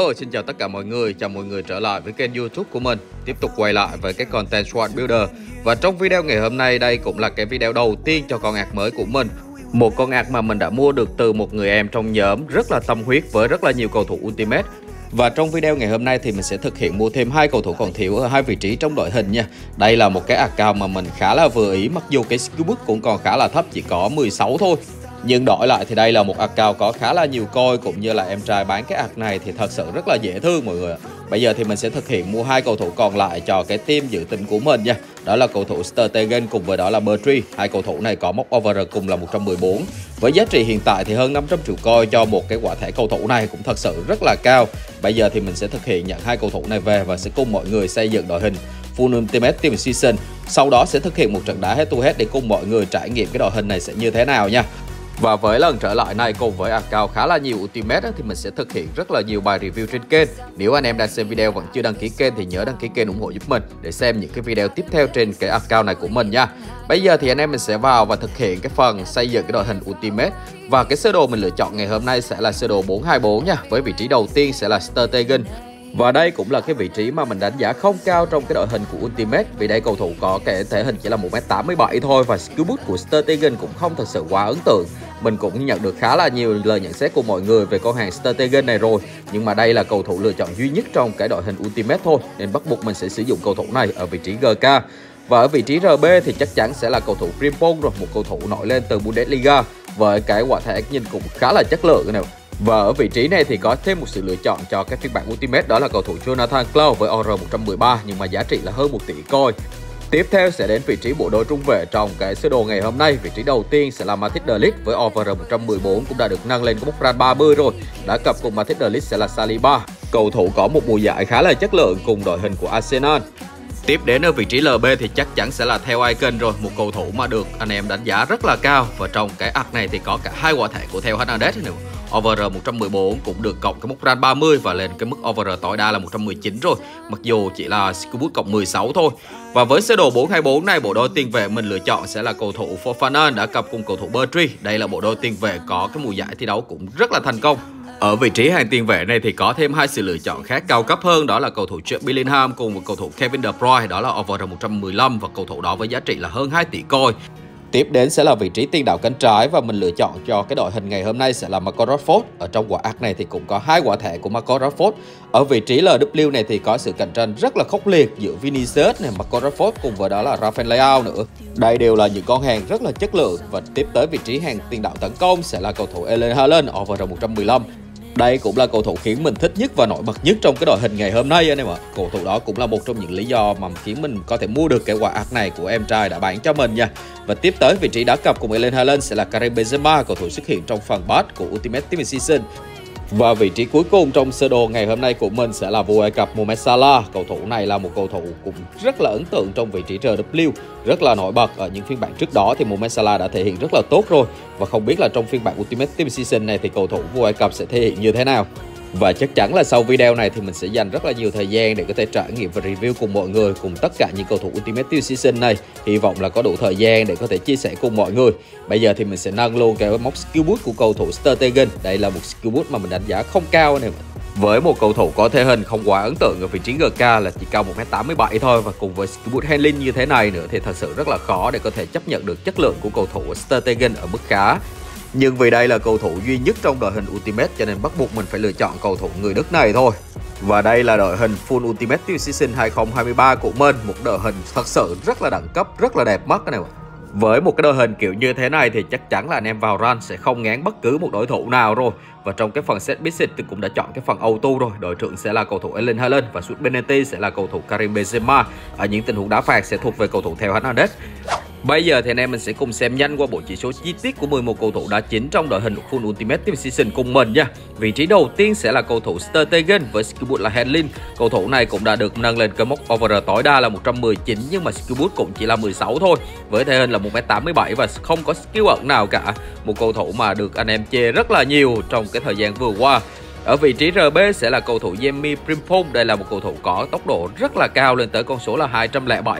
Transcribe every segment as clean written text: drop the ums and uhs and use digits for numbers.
Hello, xin chào tất cả mọi người, chào mọi người trở lại với kênh YouTube của mình. Tiếp tục quay lại với cái content Squad Builder. Và trong video ngày hôm nay, đây cũng là cái video đầu tiên cho con ạc mới của mình. Một con ạc mà mình đã mua được từ một người em trong nhóm rất là tâm huyết với rất là nhiều cầu thủ Ultimate. Và trong video ngày hôm nay thì mình sẽ thực hiện mua thêm 2 cầu thủ còn thiếu ở 2 vị trí trong đội hình nha. Đây là một cái account mà mình khá là vừa ý, mặc dù cái skill book cũng còn khá là thấp, chỉ có 16 thôi. Nhưng đổi lại thì đây là một account có khá là nhiều coin, cũng như là em trai bán cái ạc này thì thật sự rất là dễ thương mọi người ạ. Bây giờ thì mình sẽ thực hiện mua 2 cầu thủ còn lại cho cái team dự tính của mình nha. Đó là cầu thủ Strategen cùng với đó là Bertree. Hai cầu thủ này có mốc over cùng là 114. Với giá trị hiện tại thì hơn 500 triệu coin cho một cái quả thẻ cầu thủ này cũng thật sự rất là cao. Bây giờ thì mình sẽ thực hiện nhận 2 cầu thủ này về và sẽ cùng mọi người xây dựng đội hình Full Ultimate Team Season. Sau đó sẽ thực hiện một trận đá head to head để cùng mọi người trải nghiệm cái đội hình này sẽ như thế nào nha. Và với lần trở lại này cùng với account khá là nhiều Ultimate thì mình sẽ thực hiện rất là nhiều bài review trên kênh. Nếu anh em đang xem video vẫn chưa đăng ký kênh thì nhớ đăng ký kênh ủng hộ giúp mình để xem những cái video tiếp theo trên cái account này của mình nha. Bây giờ thì anh em mình sẽ vào và thực hiện cái phần xây dựng cái đội hình Ultimate. Và cái sơ đồ mình lựa chọn ngày hôm nay sẽ là sơ đồ 424 nha. Với vị trí đầu tiên sẽ là Strategen. Và đây cũng là cái vị trí mà mình đánh giá không cao trong cái đội hình của Ultimate. Vì đây cầu thủ có cái thể hình chỉ là 1m87 thôi. Và skill boost của Strategen cũng không thật sự quá ấn tượng. Mình cũng nhận được khá là nhiều lời nhận xét của mọi người về con hàng Strategen này rồi. Nhưng mà đây là cầu thủ lựa chọn duy nhất trong cái đội hình Ultimate thôi, nên bắt buộc mình sẽ sử dụng cầu thủ này ở vị trí GK. Và ở vị trí RB thì chắc chắn sẽ là cầu thủ Frimpong rồi, một cầu thủ nổi lên từ Bundesliga với cái quả thẻ nhìn cũng khá là chất lượng này. Và ở vị trí này thì có thêm một sự lựa chọn cho các phiên bản Ultimate, đó là cầu thủ Jonathan Klaus với OR 113 nhưng mà giá trị là hơn 1 tỷ coin. Tiếp theo sẽ đến vị trí bộ đôi trung vệ trong cái sơ đồ ngày hôm nay. Vị trí đầu tiên sẽ là Matthijs de Ligt với over 114 cũng đã được nâng lên cái mốc rank 30 rồi. Đã cặp cùng Matthijs de Ligt sẽ là Saliba, cầu thủ có một mùa giải khá là chất lượng cùng đội hình của Arsenal. Tiếp đến ở vị trí LB thì chắc chắn sẽ là Theo Icon rồi, một cầu thủ mà được anh em đánh giá rất là cao. Và trong cái ạc này thì có cả 2 quả thẻ của Theo Hernandez nữa. Over 114 cũng được cộng cái mốc rank 30 và lên cái mức over tối đa là 119 rồi, mặc dù chỉ là skill boost cộng 16 thôi. Và với sơ đồ 424 này, bộ đôi tiền vệ mình lựa chọn sẽ là cầu thủ Fofana đã cặp cùng cầu thủ Bertree. Đây là bộ đôi tiền vệ có cái mùa giải thi đấu cũng rất là thành công. Ở vị trí hàng tiền vệ này thì có thêm 2 sự lựa chọn khác cao cấp hơn, đó là cầu thủ Jude Bellingham cùng một cầu thủ Kevin De Bruyne, đó là over 115 và cầu thủ đó với giá trị là hơn 2 tỷ coin. Tiếp đến sẽ là vị trí tiền đạo cánh trái và mình lựa chọn cho cái đội hình ngày hôm nay sẽ là Marcus Rashford. Ở trong quả ạc này thì cũng có 2 quả thẻ của Marcus Rashford. Ở vị trí LW này thì có sự cạnh tranh rất là khốc liệt giữa Vinicius này, Marcus Rashford cùng với đó là Rafael Leao nữa. Đây đều là những con hàng rất là chất lượng. Và tiếp tới vị trí hàng tiền đạo tấn công sẽ là cầu thủ Erling Haaland over 115. Đây cũng là cầu thủ khiến mình thích nhất và nổi bật nhất trong cái đội hình ngày hôm nay anh em ạ. Cầu thủ đó cũng là một trong những lý do mà khiến mình có thể mua được cái quả ạc này của em trai đã bán cho mình nha. Và tiếp tới vị trí đá cặp cùng Erling Haaland sẽ là Karim Benzema, cầu thủ xuất hiện trong phần bát của Ultimate Team Season. Và vị trí cuối cùng trong sơ đồ ngày hôm nay của mình sẽ là vua Ai Cập Mohamed Salah. Cầu thủ này là một cầu thủ cũng rất là ấn tượng trong vị trí RW, rất là nổi bật. Ở những phiên bản trước đó thì Mohamed Salah đã thể hiện rất là tốt rồi. Và không biết là trong phiên bản Ultimate Team Season này thì cầu thủ vua Ai Cập sẽ thể hiện như thế nào. Và chắc chắn là sau video này thì mình sẽ dành rất là nhiều thời gian để có thể trải nghiệm và review cùng mọi người, cùng tất cả những cầu thủ Ultimate Team Season này. Hy vọng là có đủ thời gian để có thể chia sẻ cùng mọi người. Bây giờ thì mình sẽ nâng luôn cái mốc skill boost của cầu thủ Strategen. Đây là một skill boost mà mình đánh giá không cao này. Với một cầu thủ có thể hình không quá ấn tượng ở vị trí GK là chỉ cao 1m87 thôi, và cùng với skill boost handling như thế này nữa thì thật sự rất là khó để có thể chấp nhận được chất lượng của cầu thủ Strategen ở mức khá. Nhưng vì đây là cầu thủ duy nhất trong đội hình Ultimate cho nên bắt buộc mình phải lựa chọn cầu thủ người Đức này thôi. Và đây là đội hình Full Ultimate Team Season 2023 của mình, một đội hình thật sự rất là đẳng cấp, rất là đẹp mắt này. Với một cái đội hình kiểu như thế này thì chắc chắn là anh em vào run sẽ không ngán bất cứ một đối thủ nào rồi. Và trong cái phần set piece thì cũng đã chọn cái phần auto rồi. Đội trưởng sẽ là cầu thủ Erling Haaland và sút penalty sẽ là cầu thủ Karim Benzema. Ở những tình huống đá phạt sẽ thuộc về cầu thủ Theo Hernandez. Bây giờ thì anh em mình sẽ cùng xem nhanh qua bộ chỉ số chi tiết của 11 cầu thủ đá chính trong đội hình Full Ultimate Team Season cùng mình nha. Vị trí đầu tiên sẽ là cầu thủ Strategen với skill boost là handling. Cầu thủ này cũng đã được nâng lên cái mốc over tối đa là 119 nhưng mà skill boost cũng chỉ là 16 thôi. Với thể hình là 1m87 và không có skill ẩn nào cả. Một cầu thủ mà được anh em chê rất là nhiều trong cái thời gian vừa qua. Ở vị trí RB sẽ là cầu thủ Jeremy Frimpong. Đây là một cầu thủ có tốc độ rất là cao lên tới con số là 207.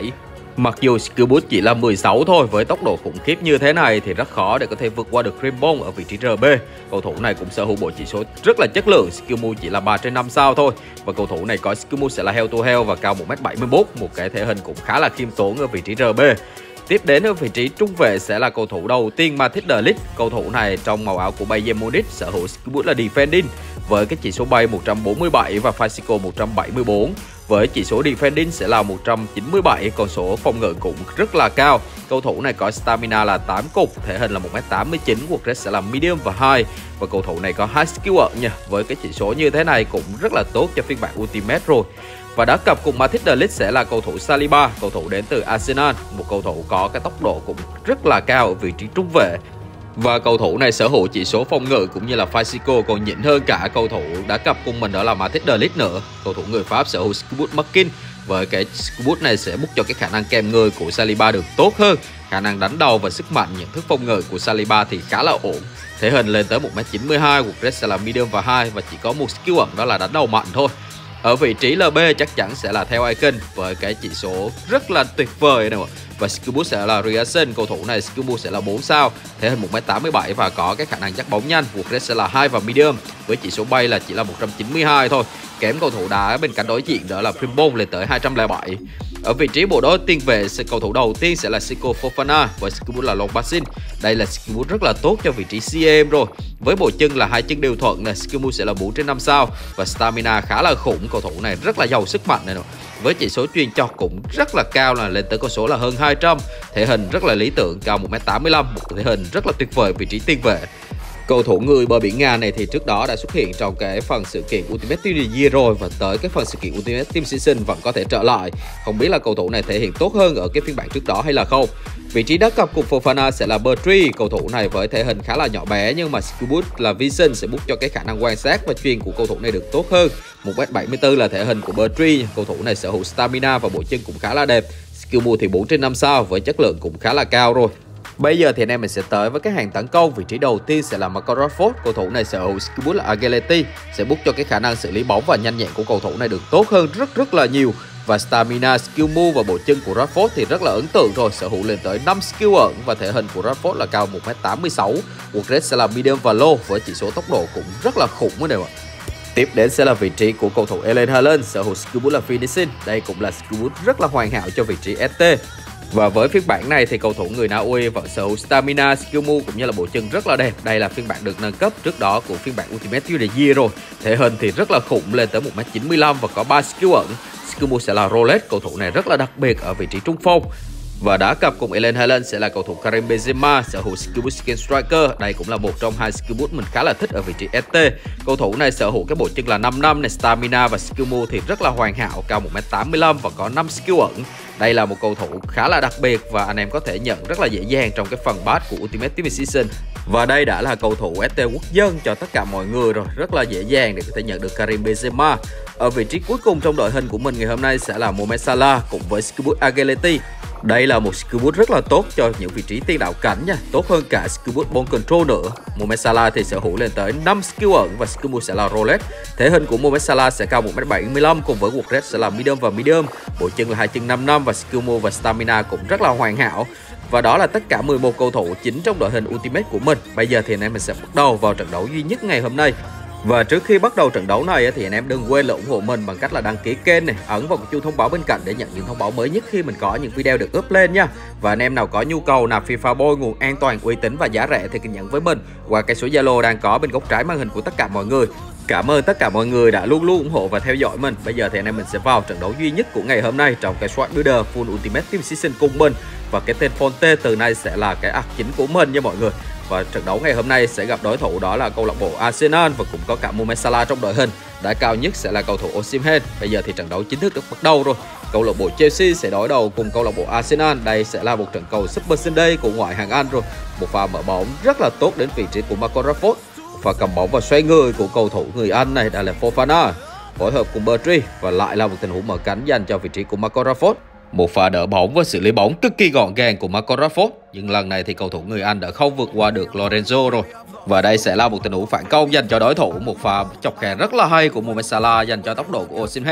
Mặc dù skill boost chỉ là 16 thôi, với tốc độ khủng khiếp như thế này thì rất khó để có thể vượt qua được Krimbong ở vị trí RB. Cầu thủ này cũng sở hữu bộ chỉ số rất là chất lượng, skill move chỉ là 3/5 sao thôi. Và cầu thủ này có skill move sẽ là Hell to Hell và cao 1m71, một cái thể hình cũng khá là khiêm tốn ở vị trí RB. Tiếp đến ở vị trí trung vệ sẽ là cầu thủ đầu tiên Matthijs de Ligt. Cầu thủ này trong màu áo của Bayern Munich sở hữu skill boost là Defending với cái chỉ số bay 147 và Physical 174. Với chỉ số Defending sẽ là 197, còn số phòng ngự cũng rất là cao. Cầu thủ này có Stamina là 8 cục, thể hình là 1m89, Work Rate sẽ là Medium và High. Và cầu thủ này có High Skill ẩn nha, với cái chỉ số như thế này cũng rất là tốt cho phiên bản Ultimate rồi. Và đá cặp cùng Matthijs de Ligt sẽ là cầu thủ Saliba, cầu thủ đến từ Arsenal, một cầu thủ có cái tốc độ cũng rất là cao ở vị trí trung vệ. Và cầu thủ này sở hữu chỉ số phòng ngự cũng như là physical còn nhỉnh hơn cả cầu thủ đá cặp cùng mình đó là Matthijs de Ligt nữa. Cầu thủ người Pháp sở hữu skill boost Marking, với cái skill boost này sẽ boost cho cái khả năng kèm người của Saliba được tốt hơn. Khả năng đánh đầu và sức mạnh nhận thức phòng ngự của Saliba thì khá là ổn. Thể hình lên tới 1m92, Work Rate sẽ là Medium và High và chỉ có một skill ẩn đó là đánh đầu mạnh thôi. Ở vị trí LB chắc chắn sẽ là theo Icon với cái chỉ số rất là tuyệt vời này. Và skill boost sẽ là Reaction, cầu thủ này skill boost sẽ là 4 sao, thể hình 1m87 và có cái khả năng dắt bóng nhanh. Work Rate sẽ là High và Medium với chỉ số bay là chỉ là 192 thôi. Kém cầu thủ đá bên cạnh đối diện đó là Frimpong lên tới 207. Ở vị trí bộ đôi tiền vệ, cầu thủ đầu tiên sẽ là Seko Fofana với skill boost là Long Passing. Đây là skill boost rất là tốt cho vị trí CM rồi. Với bộ chân là hai chân đều thuận này, skill boost sẽ là 4/5 sao và stamina khá là khủng. Cầu thủ này rất là giàu sức mạnh này. Với chỉ số chuyền chọc cũng rất là cao, là lên tới con số là hơn 200. Thể hình rất là lý tưởng, cao 1m85, một thể hình rất là tuyệt vời vị trí tiền vệ. Cầu thủ người bờ biển Nga này thì trước đó đã xuất hiện trong cái phần sự kiện Ultimate Team of the Year rồi, và tới cái phần sự kiện Ultimate Team Season vẫn có thể trở lại. Không biết là cầu thủ này thể hiện tốt hơn ở cái phiên bản trước đó hay là không. Vị trí đá cặp cùng Fofana sẽ là Bertree. Cầu thủ này với thể hình khá là nhỏ bé nhưng mà skill boost là Vision sẽ boost cho cái khả năng quan sát và chuyền của cầu thủ này được tốt hơn. 1m74 là thể hình của Bertree. Cầu thủ này sở hữu stamina và bộ chân cũng khá là đẹp. Skill move thì 4/5 sao với chất lượng cũng khá là cao rồi. Bây giờ thì anh em mình sẽ tới với cái hàng tấn công. Vị trí đầu tiên sẽ là Marco Rashford. Cầu thủ này sở hữu skill boost là Agility, sẽ boost cho cái khả năng xử lý bóng và nhanh nhẹn của cầu thủ này được tốt hơn rất là nhiều. Và stamina, skill move và bộ chân của Rashford thì rất là ấn tượng rồi, sở hữu lên tới 5 skill ẩn và thể hình của Rashford là cao 1m86. Work Rate sẽ là medium và low với chỉ số tốc độ cũng rất là khủng đấy ạ. Tiếp đến sẽ là vị trí của cầu thủ Erling Haaland, sở hữu skill boost là Finishing. Đây cũng là skill boost rất là hoàn hảo cho vị trí ST. Và với phiên bản này thì cầu thủ người Na Uy vẫn sở hữu stamina, skill move cũng như là bộ chân rất là đẹp. Đây là phiên bản được nâng cấp trước đó của phiên bản Ultimate Team of the Year rồi. Thể hình thì rất là khủng, lên tới 1m95 và có 3 skill ẩn. Skill move sẽ là Roulette, cầu thủ này rất là đặc biệt ở vị trí trung phong. Và đá cặp cùng Erling Haaland sẽ là cầu thủ Karim Benzema, sở hữu skill boost Skin Striker. Đây cũng là một trong hai skill boost mình khá là thích ở vị trí ST. Cầu thủ này sở hữu cái bộ chân là 5 năm này, stamina và skill move thì rất là hoàn hảo, cao 1m85 và có 5 skill ẩn. Đây là một cầu thủ khá là đặc biệt và anh em có thể nhận rất là dễ dàng trong cái phần badge của Ultimate Team Season. Và đây đã là cầu thủ ST quốc dân cho tất cả mọi người rồi, rất là dễ dàng để có thể nhận được Karim Benzema. Ở vị trí cuối cùng trong đội hình của mình ngày hôm nay sẽ là Mohamed Salah cùng với skill boost Agility. Đây là một skill boost rất là tốt cho những vị trí tiền đạo cánh nha, tốt hơn cả skill boost ball control nữa. Mohamed Salah thì sở hữu lên tới 5 skill ẩn và skill boost sẽ là Roulette. Thể hình của Mohamed Salah sẽ cao 1m75 cùng với Work Rate sẽ là medium và medium. Bộ chân là 2 chân 5 năm và skill move và stamina cũng rất là hoàn hảo. Và đó là tất cả 11 cầu thủ chính trong đội hình Ultimate của mình. Bây giờ thì anh em mình sẽ bắt đầu vào trận đấu duy nhất ngày hôm nay. Và trước khi bắt đầu trận đấu này thì anh em đừng quên là ủng hộ mình bằng cách là đăng ký kênh này, ấn vào chuông thông báo bên cạnh để nhận những thông báo mới nhất khi mình có những video được up lên nha. Và anh em nào có nhu cầu nạp FIFA Boy nguồn an toàn, uy tín và giá rẻ thì cứ nhận với mình qua cái số Zalo đang có bên góc trái màn hình của tất cả mọi người. Cảm ơn tất cả mọi người đã luôn ủng hộ và theo dõi mình. Bây giờ thì anh em mình sẽ vào trận đấu duy nhất của ngày hôm nay trong cái Squad Builder Full Ultimate Team Season cùng mình. Và cái tên Fonte từ nay sẽ là cái ạc chính của mình nha mọi người. Và trận đấu ngày hôm nay sẽ gặp đối thủ đó là câu lạc bộ Arsenal và cũng có cả Mohamed Salah trong đội hình. Đá cao nhất sẽ là cầu thủ Osimhen. Bây giờ thì trận đấu chính thức được bắt đầu rồi. Câu lạc bộ Chelsea sẽ đối đầu cùng câu lạc bộ Arsenal. Đây sẽ là một trận cầu Super Sunday của ngoại hạng Anh rồi. Một pha mở bóng rất là tốt đến vị trí của Marco Rashford. Và cầm bóng và xoay người của cầu thủ người Anh này đã là Fofana, phối hợp cùng Bertree và lại là một tình huống mở cánh dành cho vị trí của Marco Rashford. Một pha đỡ bóng và xử lý bóng cực kỳ gọn gàng của Marco Rashford, nhưng lần này thì cầu thủ người Anh đã không vượt qua được Lorenzo rồi. Và đây sẽ là một tình huống phản công dành cho đối thủ, một pha chọc khe rất là hay của Mohamed Salah dành cho tốc độ của Osimhen.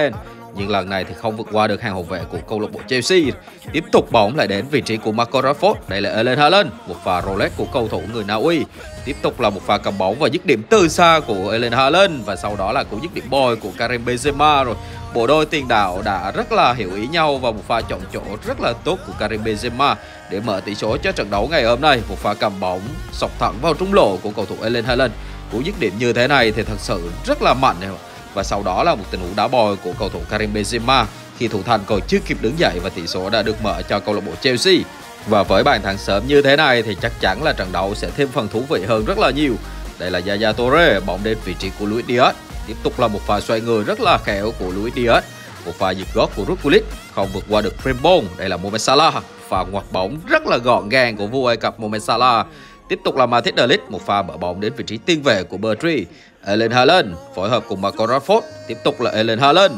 nhưng lần này thì không vượt qua được hàng hậu vệ của câu lạc bộ Chelsea. Tiếp tục bóng lại đến vị trí của Marco Rashford. Đây là Erling Haaland, một pha roulette của cầu thủ người Na Uy. Tiếp tục là một pha cầm bóng và dứt điểm từ xa của Erling Haaland, và sau đó là cú dứt điểm boy của Karim Benzema. Rồi bộ đôi tiền đạo đã rất là hiểu ý nhau và một pha chọn chỗ rất là tốt của Karim Benzema để mở tỷ số cho trận đấu ngày hôm nay. Một pha cầm bóng sọc thẳng vào trúng lỗ của cầu thủ Erling Haaland. Cú dứt điểm như thế này thì thật sự rất là mạnh. Và sau đó là một tình huống đá bồi của cầu thủ Karim Benzema khi thủ thành còn chưa kịp đứng dậy và tỷ số đã được mở cho câu lạc bộ Chelsea. Và với bàn thắng sớm như thế này thì chắc chắn là trận đấu sẽ thêm phần thú vị hơn rất là nhiều. Đây là Yaya Toure, bóng đến vị trí của Luis Diaz. Tiếp tục là một pha xoay người rất là khéo của Luis Diaz. Một pha giật gót của Ruud Gullit không vượt qua được Frimpong. Đây là Mohamed Salah, pha ngoặt bóng rất là gọn gàng của vua Ai Cập Mohamed Salah. Tiếp tục là Matthijs de Ligt, một pha mở bóng đến vị trí tiền vệ của Bertrand. Erling Haaland phối hợp cùng Marco Rashford. Tiếp tục là Erling Haaland.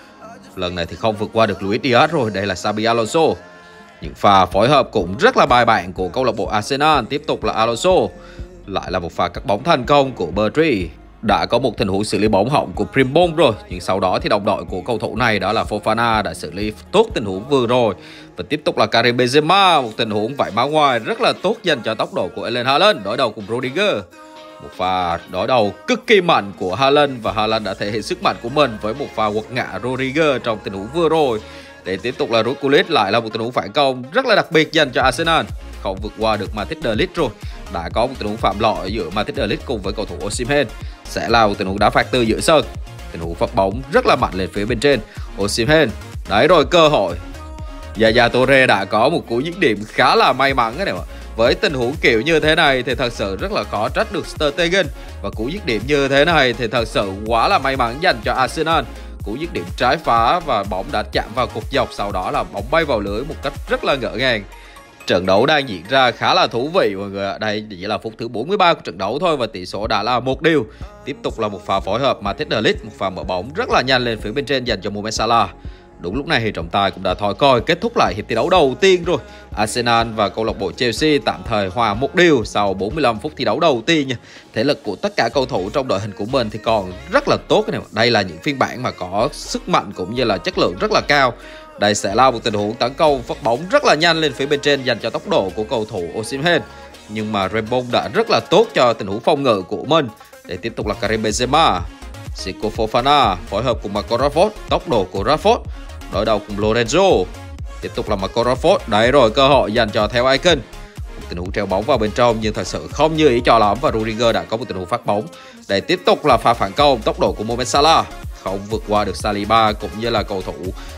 Lần này thì không vượt qua được Luis Diaz rồi. Đây là Xabi Alonso. Những pha phối hợp cũng rất là bài bản của câu lạc bộ Arsenal. Tiếp tục là Alonso. Lại là một pha cắt bóng thành công của Bertrand. Đã có một tình huống xử lý bóng hỏng của Frimpong rồi, nhưng sau đó thì đồng đội của cầu thủ này đó là Fofana đã xử lý tốt tình huống vừa rồi. Và tiếp tục là Karim Benzema, một tình huống vải má ngoài rất là tốt dành cho tốc độ của Erling Haaland đối đầu cùng Rudiger. Một pha đối đầu cực kỳ mạnh của Haaland và Haaland đã thể hiện sức mạnh của mình với một pha quật ngã Rudiger trong tình huống vừa rồi. Để tiếp tục là Ruud Gullit, lại là một tình huống phản công rất là đặc biệt dành cho Arsenal. Không vượt qua được Matthijs de Ligt rồi. Đã có một tình huống phạm lỗi giữa Matthijs de Ligt cùng với cầu thủ Osimhen. Sẽ là một tình huống đá phạt từ giữa sân. Tình huống phát bóng rất là mạnh lên phía bên trên. Osimhen, đấy rồi cơ hội. Yaya Toure đã có một cú dứt điểm khá là may mắn đấy. Với tình huống kiểu như thế này thì thật sự rất là khó trách được Ter Stegen. Và cú dứt điểm như thế này thì thật sự quá là may mắn dành cho Arsenal. Cú dứt điểm trái phá và bóng đã chạm vào cột dọc, sau đó là bóng bay vào lưới một cách rất là ngỡ ngàng. Trận đấu đang diễn ra khá là thú vị mọi người ạ. Đây chỉ là phút thứ 43 của trận đấu thôi và tỷ số đã là 1-1. Tiếp tục là một pha phối hợp Matthijs de Ligt, một pha mở bóng rất là nhanh lên phía bên trên dành cho Mohamed Salah. Đúng lúc này thì trọng tài cũng đã thổi còi kết thúc lại hiệp thi đấu đầu tiên rồi. Arsenal và câu lạc bộ Chelsea tạm thời hòa 1-1 sau 45 phút thi đấu đầu tiên nha. Thể lực của tất cả cầu thủ trong đội hình của mình thì còn rất là tốt này. Đây là những phiên bản mà có sức mạnh cũng như là chất lượng rất là cao. Đây sẽ là một tình huống tấn công phát bóng rất là nhanh lên phía bên trên dành cho tốc độ của cầu thủ Osimhen. Nhưng mà Frimpong đã rất là tốt cho tình huống phòng ngự của mình. Để tiếp tục là Karim Benzema, Seko Fofana phối hợp cùng Marco Rashford, tốc độ của Rashford đối đầu cùng Lorenzo. Tiếp tục là Marco Rashford, đấy rồi cơ hội dành cho Theo Icon. Một tình huống treo bóng vào bên trong nhưng thật sự không như ý cho lắm và Rudiger đã có một tình huống phát bóng. Để tiếp tục là pha phản công, tốc độ của Mohamed Salah không vượt qua được Saliba cũng như là cầu thủ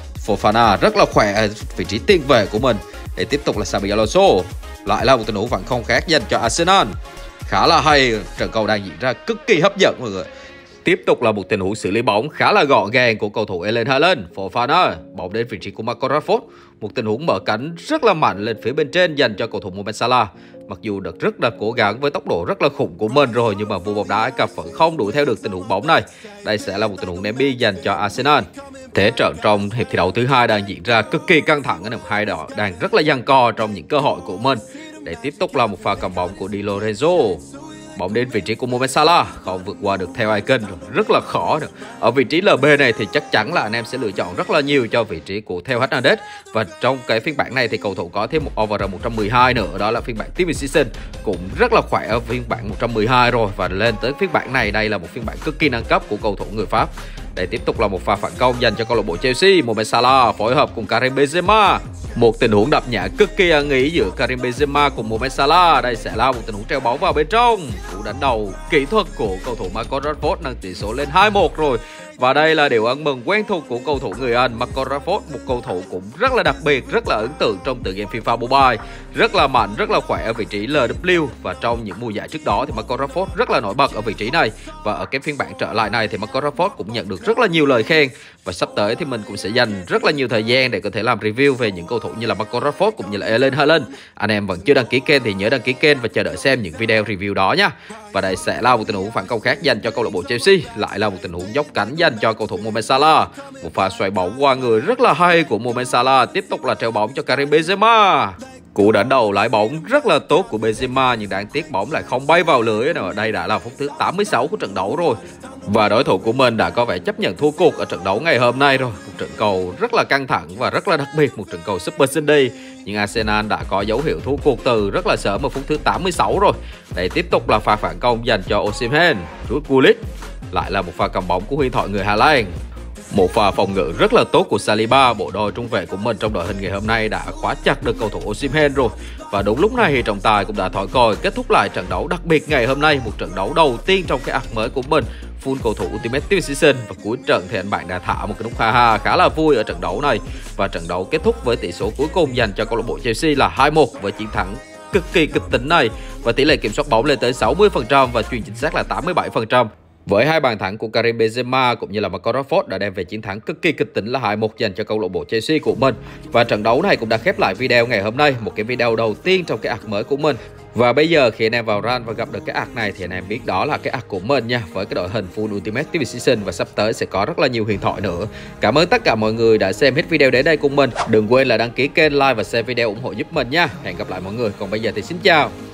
Fofana rất là khỏe ở vị trí tiền vệ của mình. Để tiếp tục là Xabi Alonso, lại là một tình huống phản công khác dành cho Arsenal. Khá là hay, trận cầu đang diễn ra cực kỳ hấp dẫn mọi người. Tiếp tục là một tình huống xử lý bóng khá là gọn gàng của cầu thủ Erling Haaland. Fofana, bóng đến vị trí của Marco Rashford. Một tình huống mở cánh rất là mạnh lên phía bên trên dành cho cầu thủ Mohamed Salah. Mặc dù đã rất là cố gắng với tốc độ rất là khủng của mình rồi, nhưng mà vua bóng đá Ai Cập vẫn không đuổi theo được tình huống bóng này. Đây sẽ là một tình huống ném biên dành cho Arsenal. Thế trận trong hiệp thi đấu thứ hai đang diễn ra cực kỳ căng thẳng. Hai đội đang rất là giằng co trong những cơ hội của mình. Để tiếp tục là một pha cầm bóng của Di Lorenzo. Bóng đến vị trí của Mohamed Salah, không vượt qua được Theo Icon, rất là khó. Ở vị trí LB này thì chắc chắn là anh em sẽ lựa chọn rất là nhiều cho vị trí của Theo Hernandez. Và trong cái phiên bản này thì cầu thủ có thêm một overall 112 nữa, đó là phiên bản Team Season, cũng rất là khỏe ở phiên bản 112 rồi. Và lên tới phiên bản này, đây là một phiên bản cực kỳ nâng cấp của cầu thủ người Pháp. Để tiếp tục là một pha phản công dành cho câu lạc bộ Chelsea. Mohamed Salah phối hợp cùng Karim Benzema. Một tình huống đập nhã cực kỳ ăn ý giữa Karim Benzema cùng Mohamed Salah. Đây sẽ là một tình huống treo bóng vào bên trong. Cú đánh đầu kỹ thuật của cầu thủ Marco Rashford nâng tỷ số lên 2-1 rồi. Và đây là điều ăn mừng quen thuộc của cầu thủ người Anh Marco Rashford, một cầu thủ cũng rất là đặc biệt, rất là ấn tượng trong tựa game FIFA Mobile, rất là mạnh, rất là khỏe ở vị trí LW. Và trong những mùa giải trước đó thì Marco Rashford rất là nổi bật ở vị trí này. Và ở cái phiên bản trở lại này thì Marco Rashford cũng nhận được rất là nhiều lời khen. Và sắp tới thì mình cũng sẽ dành rất là nhiều thời gian để có thể làm review về những cầu thủ như là Marco Rashford cũng như là Erling Haaland. Anh em vẫn chưa đăng ký kênh thì nhớ đăng ký kênh và chờ đợi xem những video review đó nha. Và đây sẽ là một tình huống phản công khác dành cho câu lạc bộ Chelsea, lại là một tình huống dốc cánh dành cho cầu thủ Mohamed Salah. Một pha xoay bóng qua người rất là hay của Mohamed Salah. Tiếp tục là treo bóng cho Karim Benzema. Cú đánh đầu lái bóng rất là tốt của Benzema nhưng đáng tiếc bóng lại không bay vào lưới. Ở đây đã là phút thứ 86 của trận đấu rồi. Và đối thủ của mình đã có vẻ chấp nhận thua cuộc ở trận đấu ngày hôm nay rồi. Một trận cầu rất là căng thẳng và rất là đặc biệt, một trận cầu Super Sunday. Nhưng Arsenal đã có dấu hiệu thua cuộc từ rất là sớm ở phút thứ 86 rồi. Đây tiếp tục là pha phản công dành cho Osimhen. Rút Gullit. Lại là một pha cầm bóng của huyền thoại người Hà Lan. Một pha phòng ngự rất là tốt của Saliba, bộ đôi trung vệ của mình trong đội hình ngày hôm nay đã khóa chặt được cầu thủ Osimhen rồi. Và đúng lúc này thì trọng tài cũng đã thổi còi kết thúc lại trận đấu đặc biệt ngày hôm nay, một trận đấu đầu tiên trong cái arc mới của mình. Full cầu thủ Ultimate Team Season và cuối trận thì anh bạn đã thả một cái nút ha ha khá là vui ở trận đấu này. Và trận đấu kết thúc với tỷ số cuối cùng dành cho câu lạc bộ Chelsea là 2-1 với chiến thắng cực kỳ kịch tính này. Và tỷ lệ kiểm soát bóng lên tới 60% và chuyền chính xác là 87%. Với hai bàn thắng của Karim Benzema cũng như là Marcus Rashford đã đem về chiến thắng cực kỳ kịch tính là 2-1 dành cho câu lạc bộ Chelsea của mình. Và trận đấu này cũng đã khép lại video ngày hôm nay, một cái video đầu tiên trong cái arc mới của mình. Và bây giờ khi anh em vào run và gặp được cái arc này thì anh em biết đó là cái arc của mình nha, với cái đội hình full Ultimate Team Season và sắp tới sẽ có rất là nhiều huyền thoại nữa. Cảm ơn tất cả mọi người đã xem hết video đến đây cùng mình. Đừng quên là đăng ký kênh, like và share video ủng hộ giúp mình nha. Hẹn gặp lại mọi người. Còn bây giờ thì xin chào.